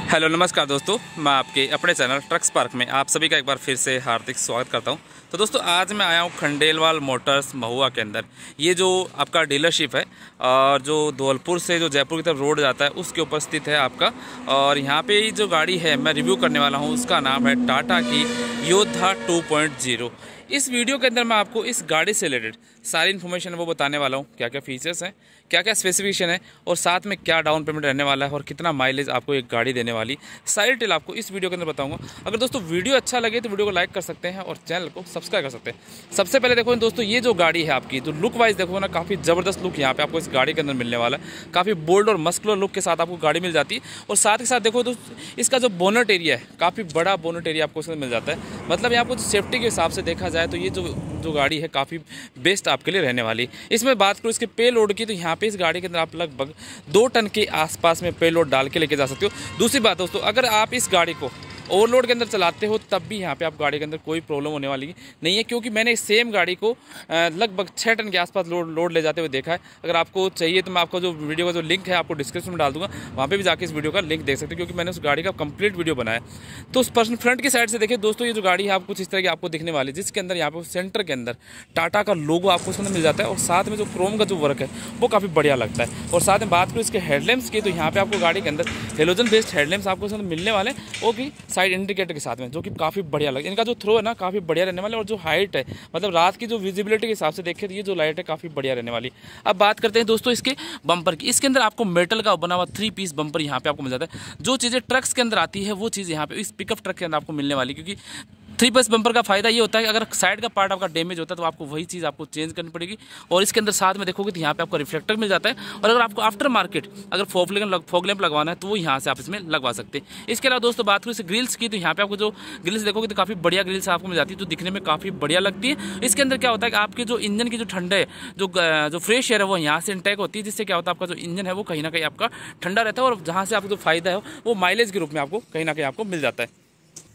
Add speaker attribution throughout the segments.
Speaker 1: Hello नमस्कार दोस्तों, मैं आपके अपने चैनल ट्रक स्पार्क में आप सभी का एक बार फिर से हार्दिक स्वागत करता हूं। तो दोस्तों आज मैं आया हूं खंडेलवाल मोटर्स महुआ के अंदर। ये जो आपका डीलरशिप है और जो धौलपुर से जो जयपुर की तरफ रोड जाता है उसके ऊपर स्थित है आपका। और यहाँ पे जो गाड़ी है मैं रिव्यू करने वाला हूँ उसका नाम है टाटा की योद्धा 2.0। इस वीडियो के अंदर मैं आपको इस गाड़ी से रिलेटेड सारी इन्फॉर्मेशन है वो बताने वाला हूँ, क्या क्या फीचर्स हैं, क्या क्या स्पेसिफिकेशन है और साथ में क्या डाउन पेमेंट रहने वाला है और कितना माइलेज आपको एक गाड़ी देने वाली, सारी डिटेल आपको इस वीडियो के अंदर बताऊंगा। अगर दोस्तों वीडियो अच्छा लगे तो वीडियो को लाइक कर सकते हैं और चैनल को सब्सक्राइब कर सकते हैं। सबसे पहले देखो दोस्तों, ये जो गाड़ी है आपकी जो लुक वाइज देखो ना, काफ़ी ज़बरदस्त लुक यहाँ पे आपको इस गाड़ी के अंदर मिलने वाला है। काफ़ी बोल्ड और मस्कुलर लुक के साथ आपको गाड़ी मिल जाती है। और साथ ही साथ देखो दोस्तों, इसका जो बोनट एरिया है काफ़ी बड़ा बोनट एरिया आपको इसमें मिल जाता है। मतलब यहाँ पर सेफ्टी के हिसाब से देखा जाए तो ये जो गाड़ी है काफ़ी बेस्ट आपके लिए रहने वाली। इसमें बात करूँ इसके पे लोड की, तो यहाँ पे इस गाड़ी के अंदर आप लगभग 2 टन के आसपास में पे लोड डाल के लेके जा सकते हो। दूसरी बात दोस्तों, अगर आप इस गाड़ी को ओवरलोड के अंदर चलाते हो तब भी यहाँ पे आप गाड़ी के अंदर कोई प्रॉब्लम होने वाली नहीं है, क्योंकि मैंने इस सेम गाड़ी को लगभग 6 टन के आसपास लोड ले जाते हुए देखा है। अगर आपको चाहिए तो मैं आपको जो वीडियो का जो लिंक है आपको डिस्क्रिप्शन में डाल दूंगा, वहाँ पे भी जाके इस वीडियो का लिंक देख सकते हो, क्योंकि मैंने उस गाड़ी का कंप्लीट वीडियो बनाया। तो उस पर्सन फ्रंट की साइड से देखिए दोस्तों, ये जो गाड़ी है आपको कुछ इस तरह की आपको दिखने वाली है, जिसके अंदर यहाँ पे सेंटर के अंदर टाटा का लोगो आपको उसके अंदर मिल जाता है। और साथ में जो क्रोम का जो वर्क है वो काफ़ी बढ़िया लगता है। और साथ में बात करूँ इसके हेडलैम्प्स की, तो यहाँ पे आपको गाड़ी के अंदर हेलोजन बेस्ड हेडलैम्प्स आपको उसके अंदर मिलने वाले, वो भी साइड इंडिकेटर के साथ में, जो कि काफ़ी बढ़िया लगे। इनका जो थ्रो है ना काफ़ी बढ़िया रहने वाला है। और जो हाइट है, मतलब रात की जो विजिबिलिटी के हिसाब से देखें तो ये जो लाइट है काफ़ी बढ़िया रहने वाली। अब बात करते हैं दोस्तों इसके बम्पर की। इसके अंदर आपको मेटल का बना हुआ 3 पीस बम्पर यहाँ पे आपको मिल जाता है। जो चीज़ें ट्रक्स के अंदर आती है वो चीज़ यहाँ पे इस पिकअप ट्रक के अंदर आपको मिलने वाली, क्योंकि 3 पीस बम्पर का फायदा ये होता है कि अगर साइड का पार्ट आपका डैमेज होता है तो आपको वही चीज़ आपको चेंज करनी पड़ेगी। और इसके अंदर साथ में देखोगे तो यहाँ पे आपको रिफ्लेक्टर मिल जाता है। और अगर आपको आफ्टर मार्केट अगर फॉग लैंप लगवाना है तो वो यहाँ से आप इसमें लगवा सकते हैं। इसके अलावा दोस्तों बात करूँ इस ग्रिल्स की, तो यहाँ पे आपको जो ग्रिल्स देखोगे तो काफ़ी बढ़िया ग्रिल्स आपको मिल जाती है, जो दिखने में काफ़ी बढ़िया लगती है। इसके अंदर क्या होता है कि आपके जो इंजन की जो ठंडा है, जो फ्रेश एयर है वो यहाँ से इंटेक होती है, जिससे क्या होता है आपका जो इंजन है वो कहीं ना कहीं आपका ठंडा रहता है। और जहाँ से आपको जो फायदा है वो माइलेज के रूप में आपको कहीं ना कहीं आपको मिल जाता है।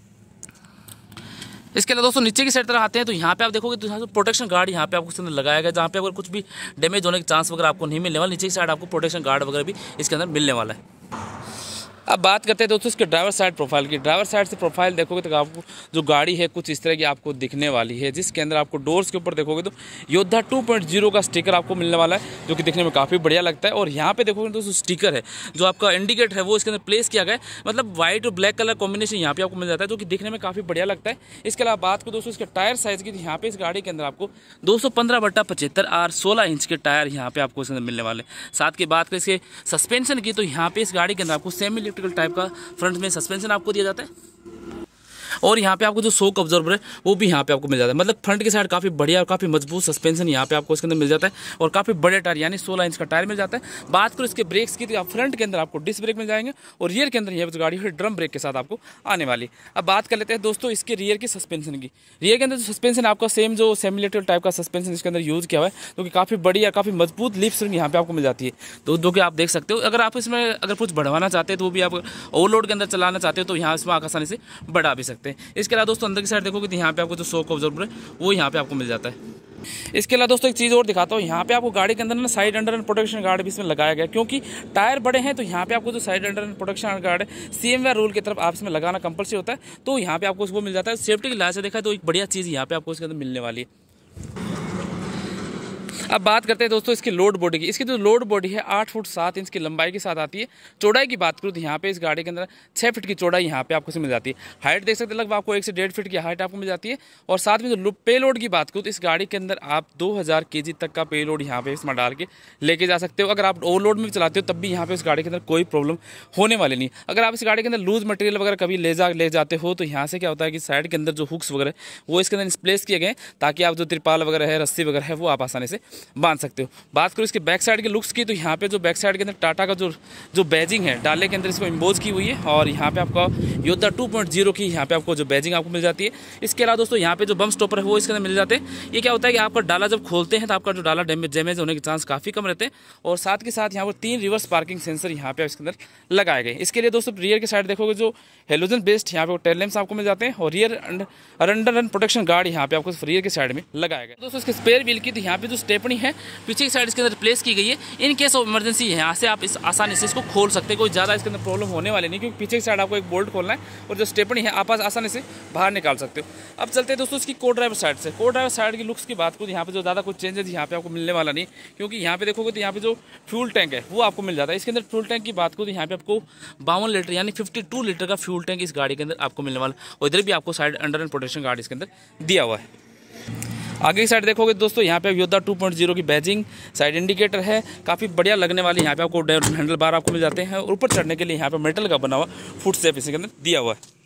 Speaker 1: इसके अलावा दोस्तों नीचे की साइड तरह आते हैं तो यहाँ पे आप देखोगे तो यहाँ प्रोटेक्शन गार्ड यहाँ पे आपको इसके अंदर लगाया गया, जहाँ पे अगर कुछ भी डैमेज होने के चांस वगैरह आपको नहीं मिलने वाला। नीचे की साइड आपको प्रोटेक्शन गार्ड वगैरह भी इसके अंदर मिलने वाला है। अब बात करते हैं दोस्तों इसके ड्राइवर साइड प्रोफाइल की। ड्राइवर साइड से प्रोफाइल देखोगे तो आपको जो गाड़ी है कुछ इस तरह की आपको दिखने वाली है, जिसके अंदर आपको डोर्स के ऊपर देखोगे तो योद्धा 2.0 का स्टिकर आपको मिलने वाला है, जो कि दिखने में काफ़ी बढ़िया लगता है। और यहाँ पे देखोगे दोस्तों स्टिकर है जो आपका इंडिकेटर है वो इसके अंदर प्लेस किया गया है, मतलब व्हाइट और ब्लैक कलर कॉम्बिनेशन यहाँ पे आपको मिल जाता है, जो कि दिखने में काफ़ी बढ़िया लगता है। इसके अलावा बात करूँ दोस्तों इसके टायर साइज़ की, यहाँ पे इस गाड़ी के अंदर आपको 215/75 और 16 इंच के टायर यहाँ पे आपको इसके अंदर मिलने वाले। साथ की बात करें इसके सस्पेंशन की, तो यहाँ पे इस गाड़ी के अंदर आपको सेमी इलेक्ट्रिकल टाइप का फ्रंट में सस्पेंशन आपको दिया जाता है। और यहाँ पे आपको जो शॉक अब्जॉर्बर है वो भी यहाँ पे आपको मिल जाता है। मतलब फ्रंट की साइड काफ़ी बढ़िया और काफ़ी मजबूत सस्पेंशन यहाँ पे आपको इसके अंदर मिल जाता है। और काफ़ी बड़े टायर यानी 16 इंच का टायर मिल जाता है। बात करो इसके ब्रेक्स की, तो फ्रंट के अंदर आपको डिस्क ब्रेक मिल जाएंगे और रियर के अंदर ये गाड़ी है ड्रम ब्रेक के साथ आपको आने वाली। अब बात कर लेते हैं दोस्तों इसके रियर की सस्पेंशन की। रियर के अंदर जो सस्पेंशन आपका सेम जो सेमी इलेक्ट्रिकल टाइप का सस्पेंशन इसके अंदर यूज़ किया हुआ है, जो कि काफ़ी बड़ी या काफ़ी मजबूत लीफ स्प्रिंग यहाँ पे आपको मिल जाती है, तो जो कि आप देख सकते हो। अगर आप इसमें अगर कुछ बढ़वाना चाहते हैं तो वो भी आप ओवरलोड के अंदर चलाना चाहते हो तो यहाँ इसमें आसानी से बढ़ा भी सकते हैं। इसके अलावा दोस्तों अंदर की साइड देखोगे तो यहाँ पे आपको जो शॉक अब्जॉर्बर है वो यहाँ पे आपको मिल जाता है। इसके अलावा दोस्तों एक चीज़ और दिखाता हूँ, यहाँ पे आपको गाड़ी के अंदर ना साइड अंडर प्रोटेक्शन गार्ड भी इसमें लगाया गया, क्योंकि टायर बड़े हैं तो यहाँ पे आपको जो साइड अंडर प्रोटेक्शन गार्ड है सीएमआर रूल की तरफ आप इसमें लगाना कंपल्सरी होता है, तो यहाँ पे आपको उसको मिल जाता है। सेफ्टी के लिहाज से देखा तो एक बढ़िया चीज़ यहाँ पे आपको इसके अंदर मिलने वाली है। अब बात करते हैं दोस्तों इसकी लोड बॉडी की। इसकी जो लोड बॉडी है 8 फुट 7 इंच की लंबाई के साथ आती है। चौड़ाई की बात करूँ तो यहाँ पे इस गाड़ी के अंदर 6 फीट की चौड़ाई यहाँ पे आपको मिल जाती है। हाइट देख सकते हैं लगभग आपको 1 से 1.5 फीट की हाइट आपको मिल जाती है। और साथ में जो पे लोड की बात करूँ तो इस गाड़ी के अंदर आप 2000 kg तक का पे लोड यहाँ पे इसमें डाल के लेके जा सकते हो। अगर आप ओवरलोड में भी चलाते हो तब भी यहाँ पे इस गाड़ी के अंदर कोई प्रॉब्लम होने वाली नहीं। अगर आप इस गाड़ी के अंदर लूज मटेरियल वगैरह कभी ले जाते हो तो यहाँ से क्या होता है कि साइड के अंदर जो हुक्स वगैरह वो इसके अंदर प्लेस किए गए, ताकि आप जो तिरपाल वगैरह है, रस्सी वगैरह है, वो आप आसानी से बांध सकते हो। बात करूँ इसके बैक साइड के लुक्स की, तो यहाँ पे जो बैक साइड के अंदर टाटा का जो बैजिंग है डाले के अंदर इसको इम्बोज की हुई है। और यहाँ पे आपका योद्धा 2.0 की यहाँ पे आपको जो बैजिंग आपको मिल जाती है। इसके अलावा दोस्तों यहाँ पे जो बम स्टॉपर है वो इसके अंदर मिल जाते हैं। ये क्या होता है कि आपका डाला जब खोलते हैं तो आपका जो डाला डैमेज होने के चांस काफ़ी कम रहते हैं। और साथ के साथ यहाँ पर 3 रिवर्स पार्किंग सेंसर यहाँ पे इसके अंदर लगाए गए। इसके लिए दोस्तों रियर की साइड देखोगे जो हेलोजन बेस्ड यहाँ पे टेल लैंप्स आपको मिल जाते हैं। और रियर अंडर प्रोटेक्शन गार्ड यहाँ पे आपको रियर की साइड में लगाया गया। दोस्तों इसके स्पेयर व्हील की, तो यहाँ पे जो स्टेपनी स्टेपनी है पीछे की साइड इसके अंदर प्लेस की गई है। इन केस ऑफ इमरजेंसी यहाँ से आप इस आसानी से इसको खोल सकते हैं, कोई ज़्यादा इसके अंदर प्रॉब्लम होने वाली नहीं, क्योंकि पीछे की साइड आपको एक बोल्ट खोलना है और जो स्टेपनी है आप आसानी से बाहर निकाल सकते हो। अब चलते हैं दोस्तों इसकी को ड्राइवर साइड से। को ड्राइवर साइड की लुक्स की बात करूँ, यहाँ पे जो ज़्यादा कुछ चेंजेस यहाँ पे आपको मिलने वाला नहीं, क्योंकि यहाँ पे देखोगे तो यहाँ पे जो फ्यूल टैंक है वो आपको मिल जाता है। इसके अंदर फ्यूल टैंक की बात करूँ तो यहाँ पे आपको 52 लीटर यानी 52 लीटर का फ्यूल टैंक इस गाड़ी के अंदर आपको मिलने वाला, और इधर भी आपको side under and protection guard इसके अंदर दिया हुआ है। आगे की साइड देखोगे दोस्तों यहाँ पे योद्धा 2.0 की बैजिंग साइड इंडिकेटर है, काफ़ी बढ़िया लगने वाली। यहाँ पे आपको हैंडल बार आपको मिल जाते हैं और ऊपर चढ़ने के लिए यहाँ पे मेटल का बना हुआ फुट स्टेप इसके अंदर दिया हुआ है।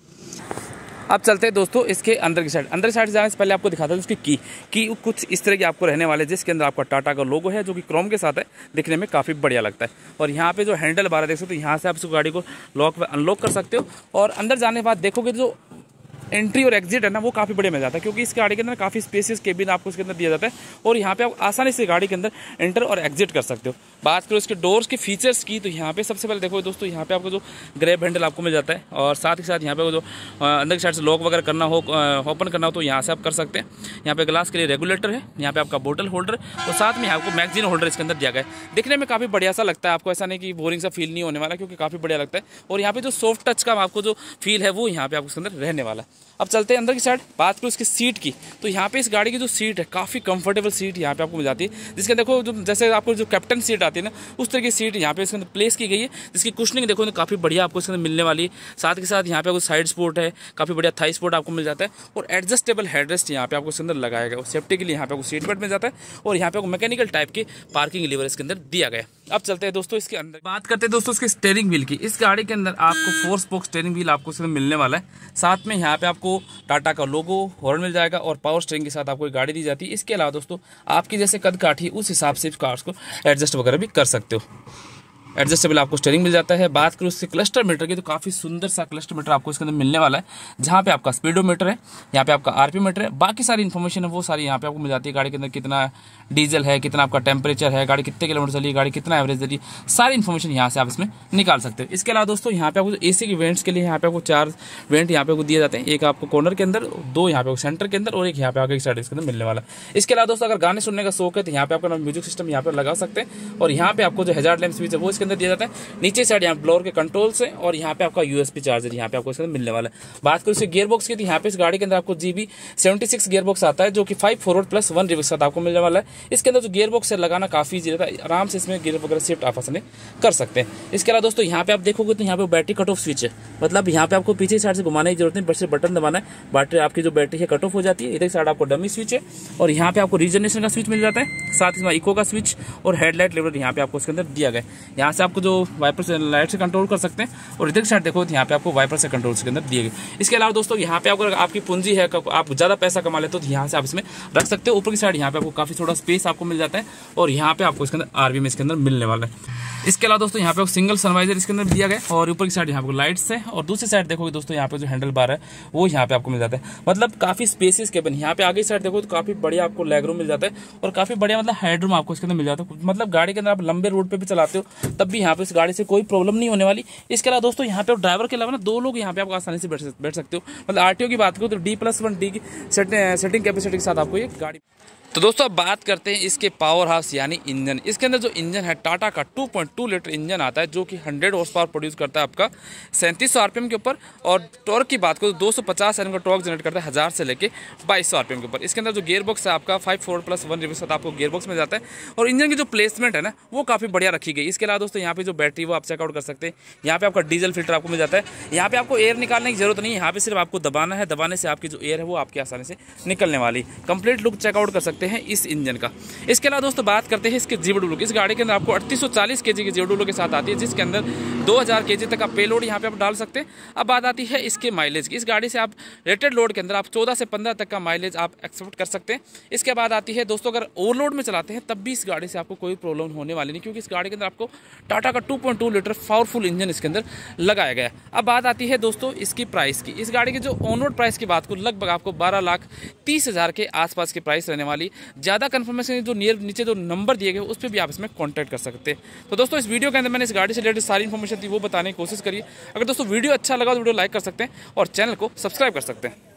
Speaker 1: अब चलते हैं दोस्तों इसके अंदर की साइड। अंदर की साइड जाने से पहले आपको दिखाता हूँ इसकी की कुछ इस तरह की आपको रहने वाले, जिसके अंदर आपका टाटा का लोगो है जो कि क्रोम के साथ है, दिखने में काफ़ी बढ़िया लगता है। और यहाँ पे जो हैंडल बार देख सकते हो, यहाँ से आप इस गाड़ी को लॉक व अनलॉक कर सकते हो। और अंदर जाने के बाद देखोगे जो एंट्री और एग्जिट है ना वो काफ़ी बड़े में जाता है, क्योंकि इस गाड़ी के अंदर काफ़ी स्पेसियस केबिन आपको इसके अंदर दिया जाता है और यहाँ पे आप आसानी से गाड़ी के अंदर एंटर और एग्जिट कर सकते हो। बात करो इसके डोर्स के फीचर्स की, तो यहाँ पे सबसे पहले देखो दोस्तों यहाँ पे आपको जो ग्रैब हैंडल आपको मिल जाता है, और साथ ही साथ यहाँ पे जो अंदर की साइड से लॉक वगैरह करना हो, ओपन करना हो तो यहाँ से आप कर सकते हैं। यहाँ पे ग्लास के लिए रेगुलेटर है, यहाँ पे आपका बोतल होल्डर और साथ में आपको मैगजीन होल्डर इसके अंदर दिया गया है। दिखने में काफ़ी बढ़िया सा लगता है, आपको ऐसा नहीं कि बोरिंग सा फील नहीं होने वाला, क्योंकि काफ़ी बढ़िया लगता है। और यहाँ पे जो सॉफ्ट टच का आपको जो फील है वो यहाँ पे आपको इसके अंदर रहने वाला है। अब चलते हैं अंदर की साइड। बात करूँ इसकी सीट की, तो यहाँ पे इस गाड़ी की जो सीट है काफ़ी कंफर्टेबल सीट यहाँ पे आपको मिल जाती है, जिसके देखो जो जैसे आपको जो कैप्टन सीट आती है ना उस तरह की सीट यहाँ पे इसके अंदर प्लेस की गई है, जिसकी कुशनिंग देखो तो काफ़ी बढ़िया आपको इसके अंदर मिलने वाली है। साथ ही साथ यहाँ पे आपको साइड स्पोर्ट है, काफ़ी बढ़िया थाई स्पोर्ट आपको मिल जाता है और एडजस्टेबल हेडरेस्ट यहाँ पे आपको इसके अंदर लगाया गया और सेफ्टी के लिए यहाँ पे आपको सीट बेल्ट मिल जाता है और यहाँ पे आपको मैकेनिकल टाइप के पार्किंग लीवर इसके अंदर दिया गया। अब चलते हैं दोस्तों इसके अंदर, बात करते हैं दोस्तों इसके स्टीयरिंग व्हील की। इस गाड़ी के अंदर आपको 4 स्पोक स्टीयरिंग व्हील आपको इसमें मिलने वाला है। साथ में यहाँ पे आपको टाटा का लोगो हॉर्न मिल जाएगा और पावर स्टीयरिंग के साथ आपको गाड़ी दी जाती है। इसके अलावा दोस्तों आपकी जैसे कद काठी उस हिसाब से कार्स को एडजस्ट वगैरह भी कर सकते हो। एडजस्टेबल आपको स्टीयरिंग मिल जाता है। बात करूँ इससे क्लस्टर मीटर की, तो काफ़ी सुंदर सा क्लस्टर मीटर आपको इसके अंदर मिलने वाला है, जहाँ पे आपका स्पीडोमीटर है, यहाँ पे आपका आरपी मीटर है, बाकी सारी इन्फॉर्मेशन है वो सारी यहाँ पे आपको मिल जाती है। गाड़ी के अंदर कितना डीजल है, कितना आपका टेम्परेचर है, गाड़ी कितने किलोमीटर चली, गाड़ी कितना एवरेज चली, सारी इन्फॉर्मेशन यहाँ से आप इसमें निकाल सकते हो। इसके अलावा दोस्तों यहाँ पे आपको एसी के वेंट्स के लिए यहाँ पे आपको 4 वेंट यहाँ पे दिए जाते हैं, एक आपको कॉर्नर के अंदर, 2 यहाँ पे सेंटर के अंदर और एक यहाँ पे आगे साइड इसके अंदर मिलने वाला है। इसके अलावा दोस्तों अगर गाने सुनने का शौक है तो यहाँ पे आपका म्यूजिक सिस्टम यहाँ पे लगा सकते हैं और यहाँ पे आपको जो हैजार्ड लैंप स्विच है वो इसके अंदर दिया जाता है। नीचे साइड यहाँ ब्लोअर के कंट्रोल्स है और यहाँ पे आपका यूएसबी चार्जर यहाँ पे आपको इसके अंदर मिलने वाला है। बात करूँ इसके गियर बॉक्स की, तो यहाँ पे इस गाड़ी के अंदर आपको GB 76 गियर बॉक्स आता है, जो कि 5 फॉरवर्ड प्लस 1 रिवर्स साथ आपको मिलने वाला है। इसके अंदर जो गियर बॉक्स है लगाना काफी ईजी रहता है, आराम से इसमें गियर वगैरह शिफ्ट आप आसानी कर सकते हैं। इसके अलावा दोस्तों यहाँ पे आप देखोगे तो यहाँ पे बैटरी कट ऑफ स्विच है, मतलब यहाँ पे आपको पीछे साइड से घुमाने की जरूरत नहीं, बस बटन दबाना है, बैटरी आपकी जो बैटरी है कट ऑफ हो जाती है। इधर साइड आपको डमी स्विच है और यहाँ पे आपको रीजनरेशन का स्विच मिल जाता है, साथ ही इको का स्विच और हेडलाइट लेवल यहाँ पे आपको इसके अंदर दिया गया है। यहाँ से आपको जो वाइपर से लाइट से कंट्रोल कर सकते हैं और इधर साइड देखो तो यहाँ पे आपको वाइपर से कंट्रोल के अंदर दिए गए। इसके अलावा दोस्तों यहाँ पे अगर आपकी पूंजी है, आप ज्यादा पैसा कमा लेते हो तो यहाँ से आप इसमें रख सकते हो। ऊपर की साइड यहाँ पे आपको काफी थोड़ा स्पेस आपको मिल जाता है और यहाँ पे आपको इसके अंदर आरवी में इसके अंदर मिलने वाला है। इसके अलावा दोस्तों यहाँ पे सिंगल सनवाइजर इसके अंदर दिया गया और ऊपर की साइड यहाँ पे लाइट्स है और दूसरी साइड देखोगे दोस्तों यहाँ पे जो हैंडल बार है वो यहाँ पे आपको मिल जाता है, मतलब काफी स्पेसियस केबिन। यहाँ पे आगे साइड देखो तो काफी बढ़िया आपको लेग रूम मिल जाता है और काफी बढ़िया मतलब हेडरूम आपको इसके अंदर मिल जाता है, मतलब गाड़ी के अंदर आप लंबे रूट पे भी चलाते हो तब भी यहाँ पे इस गाड़ी से कोई प्रॉब्लम नहीं होने वाली। इसके अलावा दोस्तों यहाँ पे ड्राइवर के अलावा ना 2 लोग यहाँ पे आप आसानी से बैठ सकते हो। मतलब आरटीओ की बात करो तो D+1 डी की सेटिंग कैपेसिटी के साथ आपको ये गाड़ी। तो दोस्तों अब बात करते हैं इसके पावर हाउस यानी इंजन। इसके अंदर जो इंजन है टाटा का 2.2 लीटर इंजन आता है, जो कि 100 हॉर्स पावर प्रोड्यूस करता है आपका 3700 आरपीएम के ऊपर। और टॉर्क की बात करो तो 250 Nm का टॉर्क जनरेट करता है 1000 से लेके 2200 आरपीएम के ऊपर। इसके अंदर जो गियर बॉक्स है आपका 5 फॉरवर्ड प्लस 1 रिवर्स साथ आपको गियर बॉक्स में जाता है और इंजन की जो प्लेसमेंट है ना वो काफ़ी बढ़िया रखी गई। इसके अलावा दोस्तों यहाँ पे जो बैटरी वो आप चेकआउट कर सकते हैं। यहाँ पे आपका डीजल फिल्टर आपको मिल जाता है, यहाँ पे आपको एयर निकालने की जरूरत नहीं है, यहाँ पे सिर्फ आपको दबाना है, दबाने से आपकी जो एयर है वो आपकी आसानी से निकलने वाली। कंप्लीट लुक चेकआउट कर सकते हैं इस इंजन का। इसके अलावा दोस्तों बात करते हैं इसके जीडब्ल्यू। इस गाड़ी के अंदर आपको 3840 kg की जीडब्ल्यू के साथ आती है, जिसके अंदर 2000 kg तक का पेलोड यहाँ पे आप डाल सकते हैं। अब बात आती है इसके माइलेज की। इस गाड़ी से आप रेटेड लोड के अंदर आप 14 से 15 तक का माइलेज आप एक्सपेक्ट कर सकते हैं। इसके बाद आती है दोस्तों अगर ओवरलोड में चलाते हैं तब भी इस गाड़ी से आपको कोई प्रॉब्लम होने वाली नहीं, क्योंकि इस गाड़ी के अंदर आपको टाटा का 2.2 लीटर पावरफुल इंजन इसके अंदर लगाया गया है। अब बात आती है दोस्तों इसकी प्राइस की। इस गाड़ी की जो ऑन रोड प्राइस की बात करूँ लगभग आपको 12,30,000 के आसपास की प्राइस रहने वाली। ज़्यादा कन्फर्मेशन जो नीचे जो नंबर दिए गए उस पर भी आप इसमें कॉन्टैक्ट कर सकते हैं। तो दोस्तों इस वीडियो के अंदर मैंने इस गाड़ी से रिलेटेड सारी इन्फॉर्मेशन थी वो बताने की कोशिश करी। अगर दोस्तों वीडियो अच्छा लगा तो वीडियो लाइक कर सकते हैं और चैनल को सब्सक्राइब कर सकते हैं।